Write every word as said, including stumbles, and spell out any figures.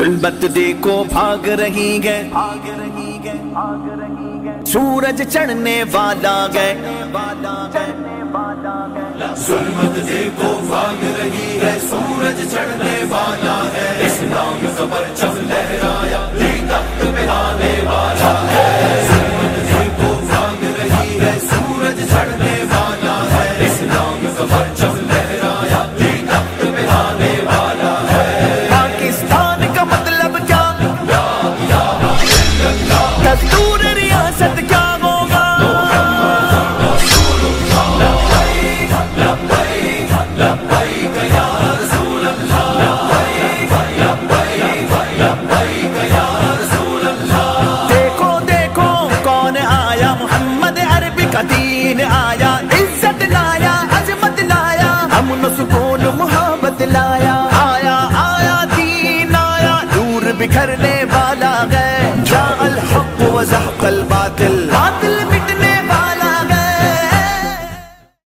ظلمت دیکھو بھاگ رہی ہے، سورج چڑھنے والا ہے، ظلمت دیکھو بھاگ رہی ہے، سورج چڑھنے والا ہے، اسلام کا پرچم لہرایا، دین تخت پہ آنے والا ہے۔ ظلمت دیکھو بھاگ رہی ہے، سورج چڑھنے والا ہے، اسلام کا پرچم لہرایا، دین تخت پہ آنے والا ہے۔ پاکستان کا مطلب کیا، دستور ریاست کیا ہوگا، دیکھو دیکھو کون آیا، محمد عربی کا دین آیا، عزت لایا، عظمت لایا، امن و سکون محبت لایا، آیا آیا دین آیا، نور بکھرنے والا ہے، جاء الحق